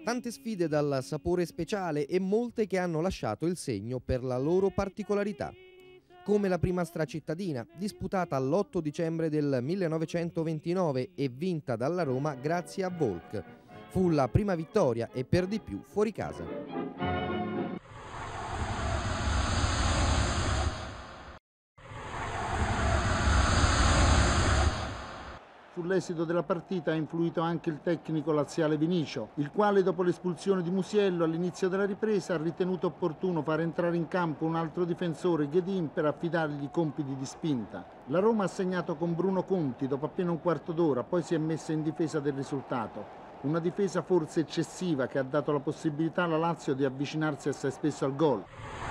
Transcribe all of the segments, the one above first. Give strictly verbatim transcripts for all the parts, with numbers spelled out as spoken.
Tante sfide dal sapore speciale e molte che hanno lasciato il segno per la loro particolarità. Come la prima stracittadina, disputata l'otto dicembre del millenovecentoventinove e vinta dalla Roma grazie a Volk. Fu la prima vittoria e per di più fuori casa. Sull'esito della partita ha influito anche il tecnico laziale Vinicio, il quale dopo l'espulsione di Musiello all'inizio della ripresa ha ritenuto opportuno far entrare in campo un altro difensore, Ghedin, per affidargli i compiti di spinta. La Roma ha segnato con Bruno Conti dopo appena un quarto d'ora, poi si è messa in difesa del risultato. Una difesa forse eccessiva che ha dato la possibilità alla Lazio di avvicinarsi assai spesso al gol.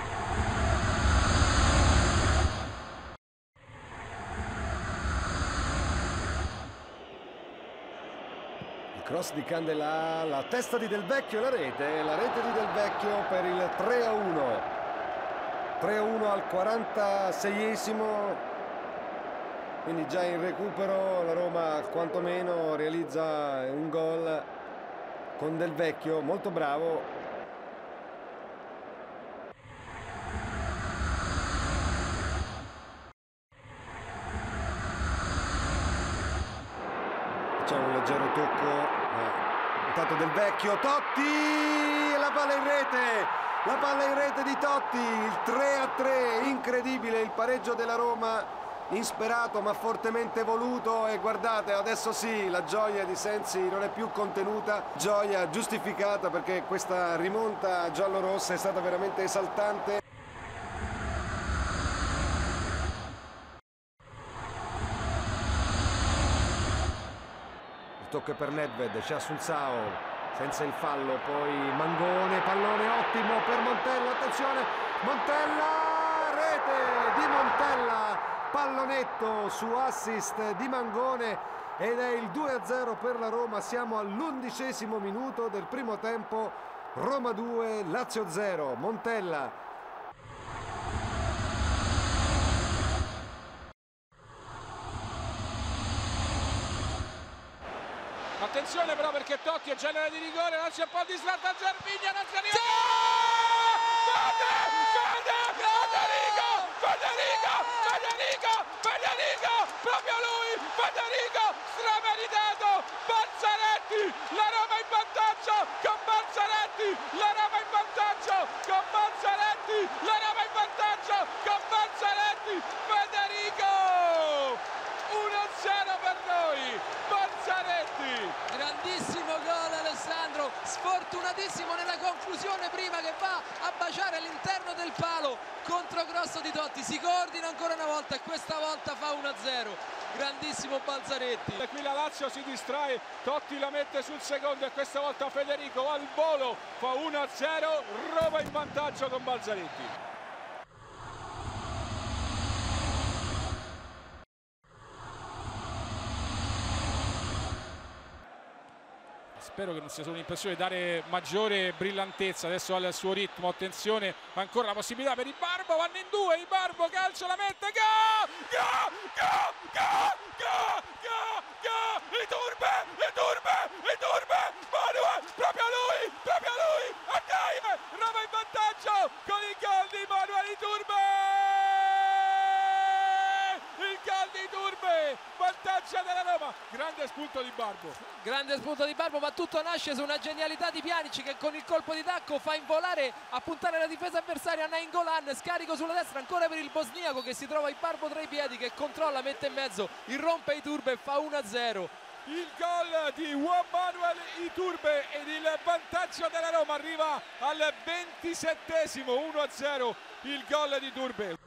Cross di Candela, la testa di Delvecchio e la rete, la rete di Delvecchio per il tre a uno. tre a uno al quarantaseiesimo, quindi già in recupero la Roma quantomeno realizza un gol con Delvecchio, molto bravo. C'è un leggero tocco, eh. intanto Delvecchio, Totti, la palla in rete, la palla in rete di Totti, il tre a tre, incredibile il pareggio della Roma, insperato ma fortemente voluto, e guardate adesso sì, la gioia di Sensi non è più contenuta, gioia giustificata perché questa rimonta giallorossa è stata veramente esaltante. Tocco per Nedved, c'è Assunzao senza il fallo, poi Mangone, pallone ottimo per Montella, attenzione, Montella, rete di Montella, pallonetto su assist di Mangone ed è il due a zero per la Roma. Siamo all'undicesimo minuto del primo tempo, Roma due, Lazio zero, Montella. Attenzione però perché Totti è genere di rigore, non c'è un po' di slatta, Gervigna, non si arriva! Sì! Federico! Federico! Federico! Federico! Federico! Proprio lui! Federico! Strameritato! Balzaretti! La Roma in vantaggio! Con Balzaretti! La Roma in vantaggio! Con Balzaretti! La Roma in vantaggio! Con Balzaretti! Federico! uno a zero per noi! Balzaretti! Grandissimo gol Alessandro, sfortunatissimo nella conclusione prima che va a baciare all'interno del palo, controgrosso di Totti, si coordina ancora una volta e questa volta fa uno a zero, grandissimo Balzaretti. E qui la Lazio si distrae, Totti la mette sul secondo e questa volta Federico al volo fa uno a zero, Roma in vantaggio con Balzaretti. Spero che non sia solo un'impressione, dare maggiore brillantezza adesso al suo ritmo. Attenzione, ancora la possibilità per Ibarbo, vanno in due, Ibarbo calcia, la mette, go! Go! Go! Go! Go! Go! Go! Iturbe! Iturbe! Iturbe! Manuel! Proprio lui! Proprio lui! A dai! Roma in vantaggio con il gol di Manuel Iturbe! Il gol di Iturbe! Vantaggio della Roma! Grande spunto di Barbo! Grande spunto di Barbo, ma tutto nasce su una genialità di Pjanic che con il colpo di tacco fa involare, a puntare la difesa avversaria Nainggolan, scarico sulla destra ancora per il bosniaco che si trova Ibarbo tra i piedi, che controlla, mette in mezzo, irrompe Iturbe e fa uno a zero. Il gol di Juan Manuel Iturbe ed il vantaggio della Roma arriva al ventisettesimo, uno a zero il gol di Iturbe.